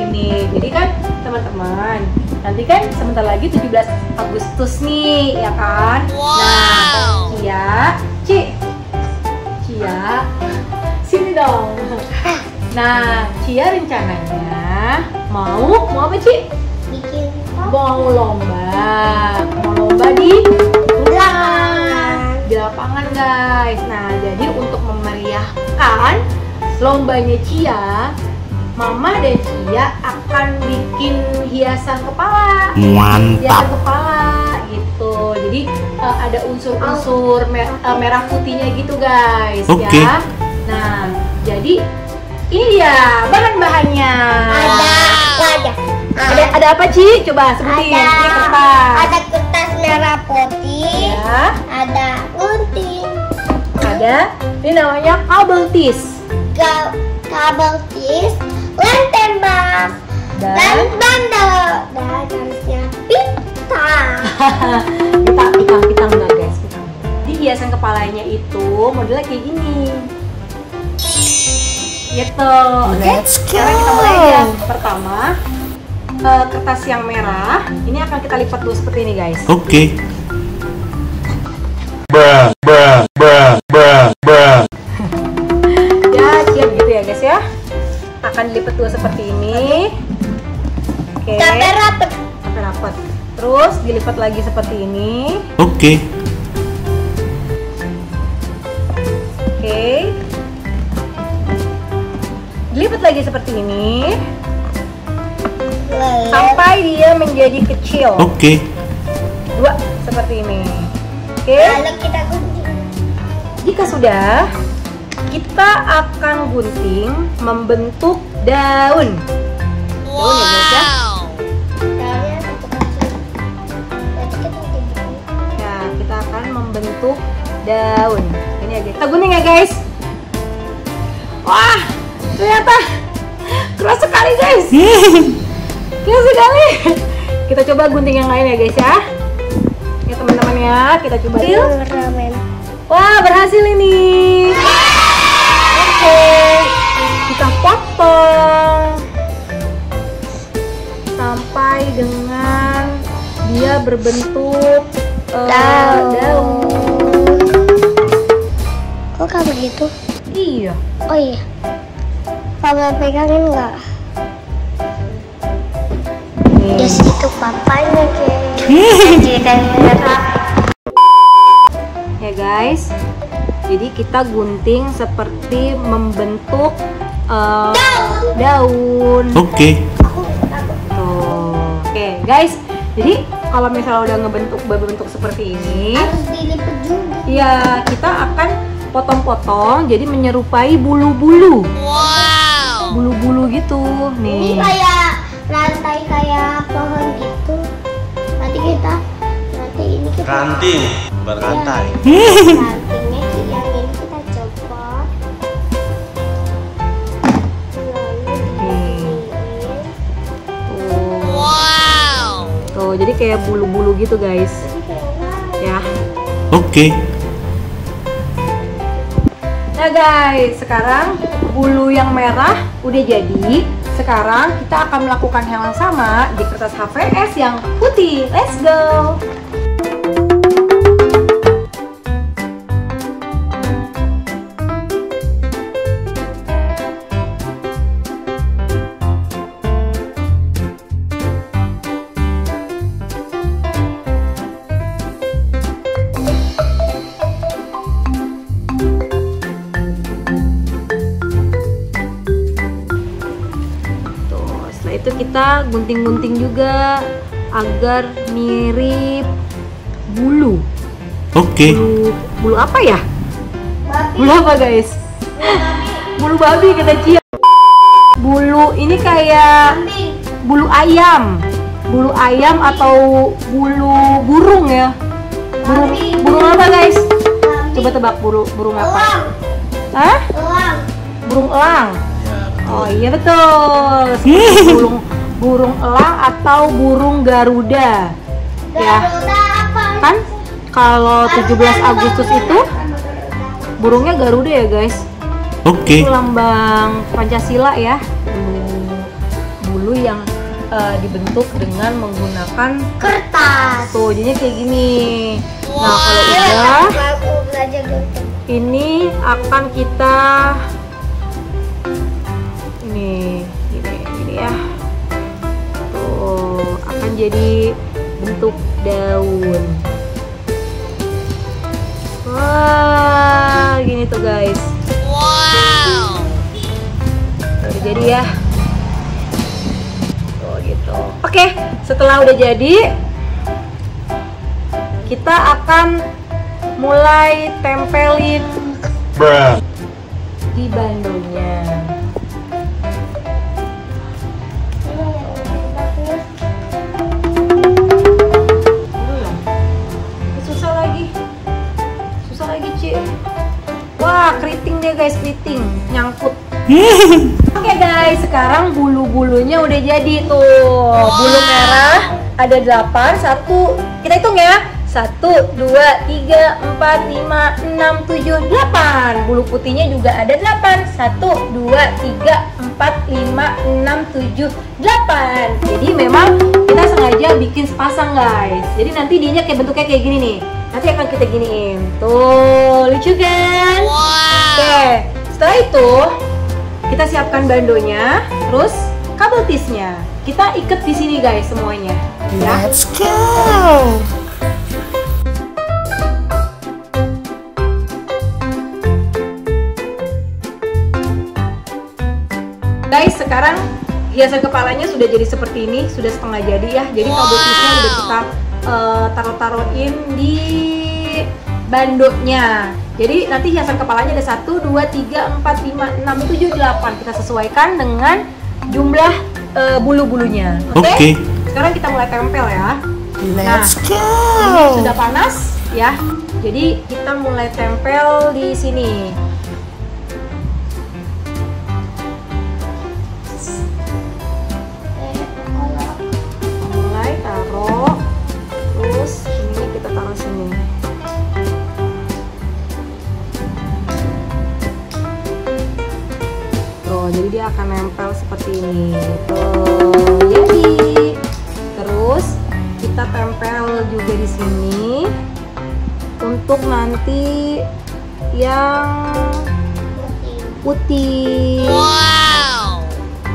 ini. Jadi kan teman-teman, nanti kan sebentar lagi 17 Agustus nih, ya kan? Nah, Cia, sini dong. Nah, Cia rencananya mau apa, Ci? Bikin Mau lomba di lapangan guys. Nah, jadi untuk memeriahkan lombanya Cia, Mama dan Cia akan bikin hiasan kepala. Mantap. Hiasan kepala gitu. Jadi ada unsur-unsur merah putihnya gitu guys. Oke. Ya. Nah, jadi ini dia bahan-bahannya. Ada apa, Ci? Coba sebutin. Ini kertas. Ada kertas merah putih. Ya. Ada gunting. Ada. Ini namanya kabel tis. Kabel tis. Lem tembak. Dan bandel. Dan harusnya pita. Pitang enggak guys? Jadi hiasan kepalanya itu modelnya kayak gini. Gitu. Oke. Sekarang kita mulai aja. Pertama, kertas yang merah ini akan kita lipat dulu seperti ini guys. Oke. Ya siap gitu ya guys ya. Akan dilipat dulu seperti ini. Oke. Sampai rapet. Sampai rapat. Terus dilipat lagi seperti ini. Oke. Oke. Dilipat lagi seperti ini. Sampai dia menjadi kecil. Oke. Dua seperti ini. Oke. Lalu kita gunting. Jika sudah, kita akan gunting membentuk daun. Daun ya guys ya. Daunnya satu kecil. Nanti kita gunting. Nah, kita akan membentuk daun. Ini aja. Kita gunting ya guys. Wah, ternyata keras sekali guys. Keras sekali. Kita coba gunting yang lain ya guys ya. Ya teman-teman ya, kita coba. Wah, berhasil ini. Oke, kita potong sampai dengan dia berbentuk daun. Kok kayak begitu? Iya. Oh iya. Papa pegangin nggak? Yes, itu papanya Ya guys, jadi kita gunting seperti membentuk daun. Oke. Tuh. Oke guys, jadi kalau misalnya udah berbentuk seperti ini, harus dilipat juga. ya kita akan potong-potong jadi menyerupai bulu-bulu. Bulu-bulu gitu Ini nih. kayak rantai kayak pohon gitu. Nanti ini kita Ranting berantai. rantingnya yang ini kita copot. Tuh, jadi kayak bulu-bulu gitu guys. Ya. Oke. Nah guys, sekarang bulu yang merah udah jadi. Sekarang kita akan melakukan hal yang sama di kertas HVS yang putih. Let's go! Setelah itu kita gunting-gunting juga agar mirip bulu. Oke. Bulu apa ya? Babi. Bulu apa guys? Bulu babi kata Cia. Bulu ini kayak Kambing. bulu ayam. Bulu ayam atau bulu burung ya? Burung apa guys? Coba tebak burung apa? Elang. Hah? Elang. Burung elang. Oh iya betul. Burung elang atau burung garuda. Ya. Garuda apa? Kan kalau 17 Agustus itu burungnya garuda ya guys. Oke. Itu lambang Pancasila ya. Bulu dibentuk dengan menggunakan Kertas. tuh, jadinya kayak gini. Nah, kalau udah, Aku belajar dulu. ini akan kita gini ya. Tuh, akan jadi bentuk daun. Wah, gini tuh guys. Wow. Udah jadi ya. Tuh gitu. Oke, setelah udah jadi, kita akan mulai tempelin di bandonya. Susah lagi, Ci. Wah, keriting deh guys, keriting nyangkut. Oke guys, sekarang bulu-bulunya udah jadi tuh. Bulu merah ada 8, kita hitung ya. 1, 2, 3, 4, 5, 6, 7, 8. Bulu putihnya juga ada 8. 1, 2, 3, 4, 5, 6, 7, 8. Jadi memang kita sengaja bikin sepasang guys. Jadi nanti dianya bentuknya kayak gini nih. Nanti akan kita giniin. Tuh, lucu kan? Oke, setelah itu kita siapkan bandonya, terus kabel tisnya. Kita ikat di sini guys semuanya. Ya. Let's go. Guys, sekarang hiasan kepalanya sudah jadi seperti ini, sudah setengah jadi ya. Jadi kabel tisnya udah kita taruh-taruhin di bandonya. Jadi nanti hiasan kepalanya ada 1, 2, 3, 4, 5, 6, 7, 8. Kita sesuaikan dengan jumlah bulu-bulunya. Oke? Sekarang kita mulai tempel ya. Let's go. Ini sudah panas ya. Jadi kita mulai tempel di sini. Mulai taruh. Terus ini kita taruh sini. Tuh, jadi dia akan nempel seperti ini. Tuh, jadi. Terus kita tempel juga di sini untuk nanti yang putih. Wow.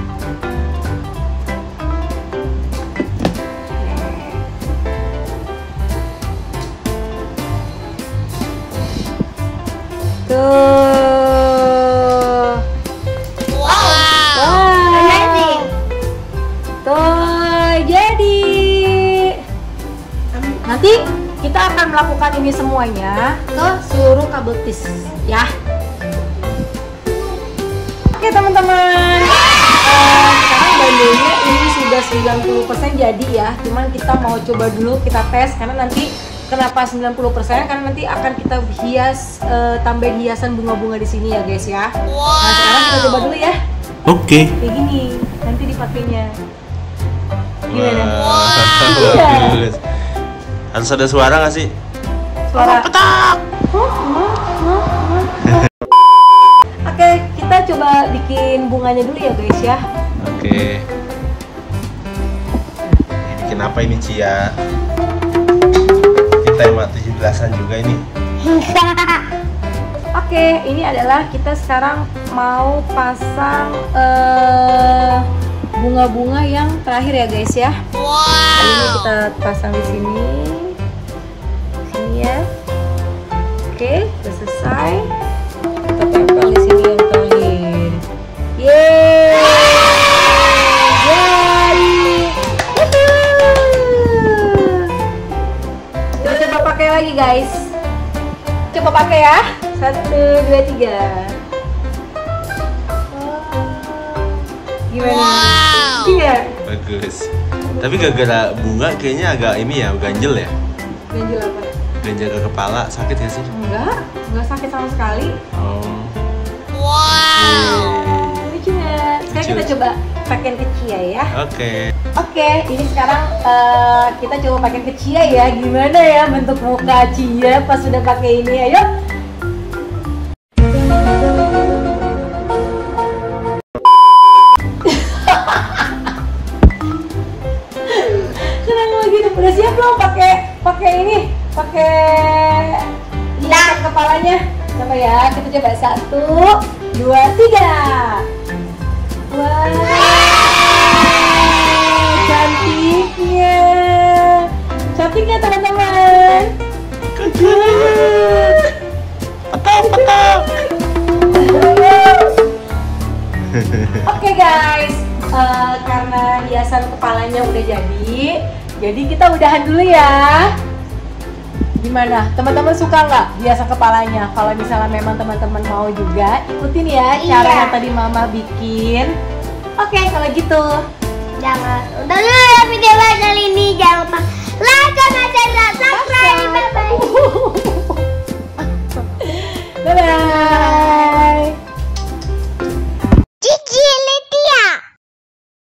Tuh. Amazing. Tuh, jadi. Nanti kita akan melakukan ini semuanya ke seluruh kabel tis ya. Oke teman-teman, sekarang bandonya ini sudah 90% jadi ya. Cuman kita mau coba dulu, kita tes karena nanti kenapa 90%, karena nanti akan kita hias, tambahin hiasan bunga-bunga di sini ya guys ya. Nah sekarang kita coba dulu ya. Oke. Kayak gini nanti dipakainya. Gimana? Bagus. Harus ada suara nggak sih? Suara petak. Oke, kita coba bikin bunganya dulu ya guys ya. Oke. Bikin apa ini Cia? Kita tema 17-an juga ini. Oke, ini adalah kita sekarang mau pasang bunga-bunga yang terakhir ya guys ya. Ini kita pasang di sini. Sini ya. Oke, udah selesai. Kita tempel di sini yang terakhir. Yeay! Jadi. Kita coba pakai lagi guys. Coba pakai ya. 1, 2, 3. Gimana? Iya. Bagus. Tapi gara-gara bunga kayaknya agak ini ya, ganjel ya. Ganjil apa? Ganjel ke kepala, sakit ya sih? Enggak sakit sama sekali. Oh. Lucu nggak? Sekarang kita coba pakai ke Cia ya. Oke. Oke, ini sekarang kita coba pakai ke Cia ya. Gimana ya bentuk muka Cia pas sudah pakai ini? Ayo. Udah siap belum pakai ini? Pakai hiasan kepalanya. Coba ya, kita coba 1, 2, 3. Wow, cantiknya. Cantiknya teman-teman. Petak. Oke guys, karena hiasan kepalanya udah jadi kita udahan dulu ya. Gimana? Teman-teman suka nggak hiasan kepalanya? Kalau misalnya memang teman-teman mau juga, ikutin ya cara yang tadi Mama bikin. Oke, kalau gitu. Jangan. Udah dulu ya video kali ini. Jangan lupa